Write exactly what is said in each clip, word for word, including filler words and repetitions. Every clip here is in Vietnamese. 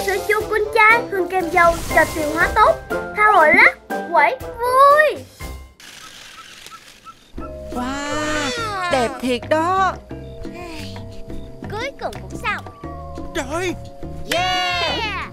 sữa chua Cool chai, hương kem dầu, trò chuyển hóa tốt, Power lắc, quẩy vui. Wow, đẹp thiệt đó. Cuối cùng cũng xong. Trời, Yeah.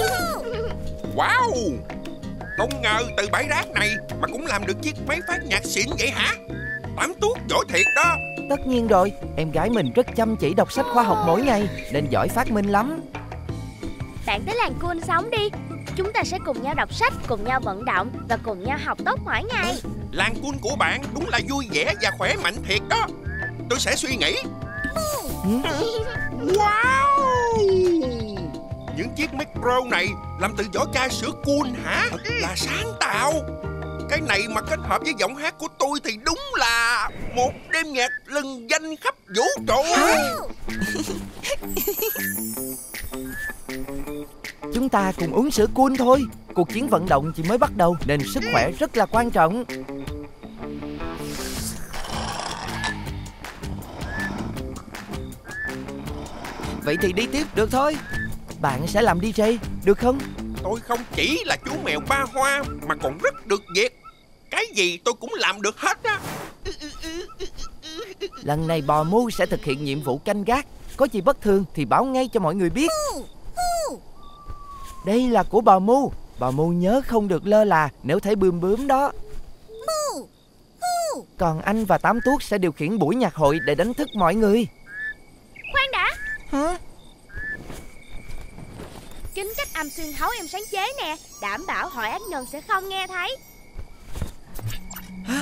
wow, không ngờ từ bãi rác này mà cũng làm được chiếc máy phát nhạc xịn vậy hả? Tám Tuốt giỏi thiệt đó. Tất nhiên rồi, em gái mình rất chăm chỉ đọc sách khoa học mỗi ngày nên giỏi phát minh lắm. Bạn tới làng Cool sống đi. Chúng ta sẽ cùng nhau đọc sách, cùng nhau vận động và cùng nhau học tốt mỗi ngày. Làng Cool của bạn đúng là vui vẻ và khỏe mạnh thiệt đó. Tôi sẽ suy nghĩ. Wow, những chiếc micro này làm từ vỏ chai sữa Cool hả? Thật là sáng tạo. Cái này mà kết hợp với giọng hát của tôi thì đúng là một đêm nhạc lừng danh khắp vũ trụ. Chúng ta cùng uống sữa Cool thôi. Cuộc chiến vận động chỉ mới bắt đầu nên sức khỏe rất là quan trọng. Vậy thì đi tiếp được thôi. Bạn sẽ làm đi jay, được không? Tôi không chỉ là chú mèo ba hoa mà còn rất được việc. Cái gì tôi cũng làm được hết á. Lần này bò Mu sẽ thực hiện nhiệm vụ canh gác. Có gì bất thường thì báo ngay cho mọi người biết. Đây là của bò Mu. Bò Mu nhớ không được lơ là nếu thấy bướm bướm đó. Còn anh và Tám Tuốt sẽ điều khiển buổi nhạc hội để đánh thức mọi người. Khoan đã. Hả? Kính cách âm xuyên thấu em sáng chế nè, đảm bảo hội ác nhân sẽ không nghe thấy. Hả?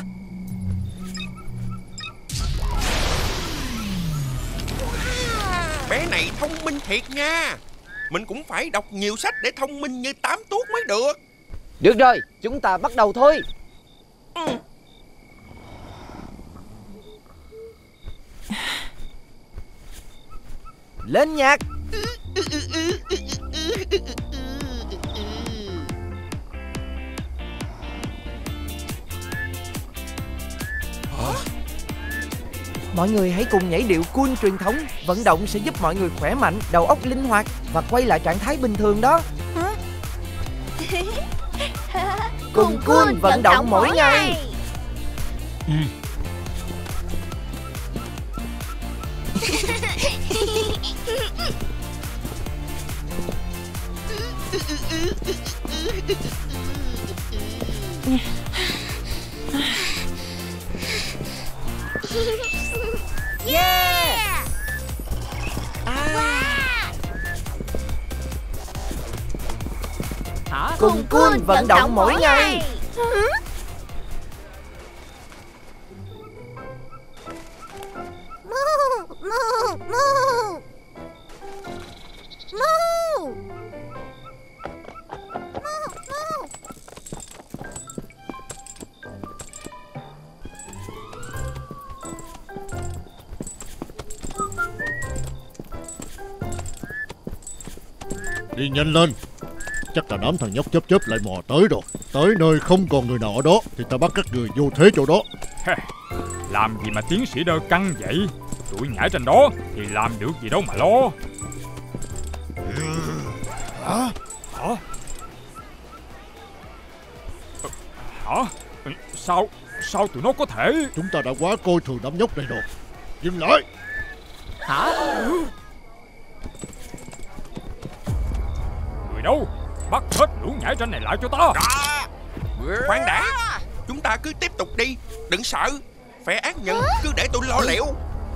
Bé này thông minh thiệt nha. Mình cũng phải đọc nhiều sách để thông minh như Tám Tuốt mới được. Được rồi, chúng ta bắt đầu thôi. Ừ. Lên nhạc. Mọi người hãy cùng nhảy điệu Cool truyền thống. Vận động sẽ giúp mọi người khỏe mạnh, đầu óc linh hoạt và quay lại trạng thái bình thường đó. Cùng Cool vận động mỗi ngày. Ừ. Yeah. À. Cùng Cool vận động mỗi ngày. Đi nhanh lên. Chắc là đám thằng nhóc chớp chớp lại mò tới rồi. Tới nơi không còn người nào ở đó thì ta bắt các người vô thế chỗ đó. Làm gì mà tiến sĩ Đơ căng vậy? Tụi nhảy trên đó thì làm được gì đâu mà lo. Hả? Hả? Hả? Sao? Sao tụi nó có thể? Chúng ta đã quá coi thường đám nhóc này rồi. Dừng lại. Hả? Người đâu? Bắt hết lũ nhảy trên này lại cho ta. À, khoan đã. Chúng ta cứ tiếp tục đi. Đừng sợ. Phe ác nhân cứ để tôi lo liệu.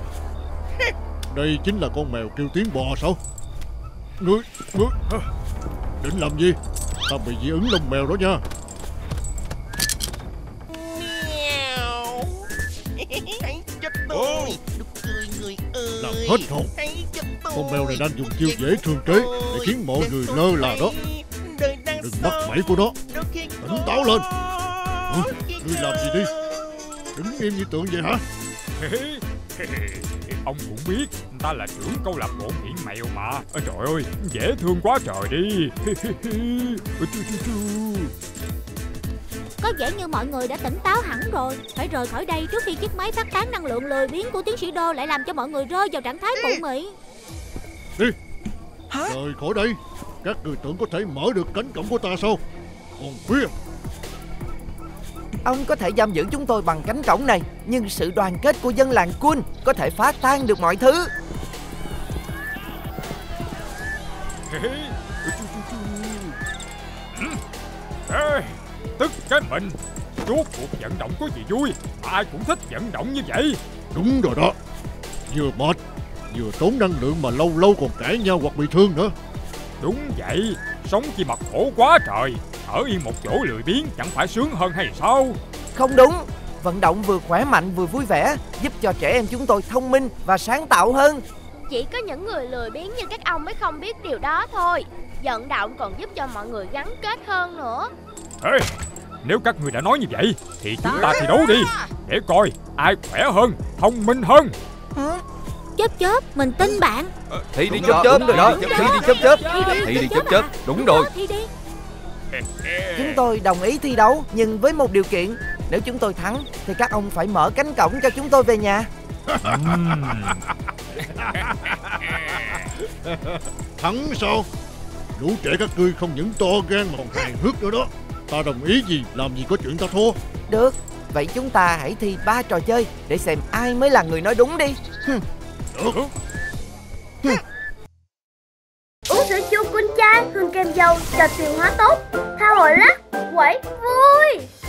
Đây chính là con mèo kêu tiếng bò sao? Ngươi, ngươi định làm gì? Ta bị dị ứng lông mèo đó nha. Hãy chết tôi. Làm hết hồn. Con mèo này đang dùng chiêu dễ thương kế để khiến mọi người lơ là đó. Đừng bắt bẫy của nó. Tỉnh táo lên. Ừ, ngươi làm gì đi? Đứng im như tượng vậy hả? Ông cũng biết ta là trưởng câu lạc bộ nghiện mèo mà. Ôi trời ơi, dễ thương quá trời đi. Có vẻ như mọi người đã tỉnh táo hẳn rồi. Phải rời khỏi đây trước khi chiếc máy phát tán năng lượng lười biếng của tiến sĩ Đô lại làm cho mọi người rơi vào trạng thái mụ mị. Đi. Rời khỏi đây. Các người tưởng có thể mở được cánh cổng của ta sao? Còn khuyên. Ông có thể giam giữ chúng tôi bằng cánh cổng này, nhưng sự đoàn kết của dân làng Kun có thể phá tan được mọi thứ. Ê, tức cái mình. Suốt cuộc vận động có gì vui, ai cũng thích vận động như vậy. Đúng rồi đó. Vừa mệt, vừa tốn năng lượng mà lâu lâu còn cãi nhau hoặc bị thương nữa. Đúng vậy, sống chi mà khổ quá trời. Ở yên một chỗ lười biếng chẳng phải sướng hơn hay sao? Không đúng. Vận động vừa khỏe mạnh vừa vui vẻ, giúp cho trẻ em chúng tôi thông minh và sáng tạo hơn. Chỉ có những người lười biếng như các ông mới không biết điều đó thôi. Vận động còn giúp cho mọi người gắn kết hơn nữa. Ê, nếu các người đã nói như vậy thì chúng ta thi đấu đi, để coi ai khỏe hơn, thông minh hơn. Chớp chớp, mình tin bạn. Thi đi chớp chớp rồi đó. Thi đi chớp chớp. Thi đi chớp chớp. Đúng rồi. Chúng tôi đồng ý thi đấu, nhưng với một điều kiện. Nếu chúng tôi thắng thì các ông phải mở cánh cổng cho chúng tôi về nhà. Thắng sao? Lũ trẻ các ngươi không những to gan mà còn hài hước nữa đó. Ta đồng ý gì làm gì có chuyện ta thua. Được, vậy chúng ta hãy thi ba trò chơi để xem ai mới là người nói đúng đi. Được. Uống sữa chua Kun Chai, hương kem dâu cho tiêu hóa tốt. Tha hồi lắc, quẩy vui.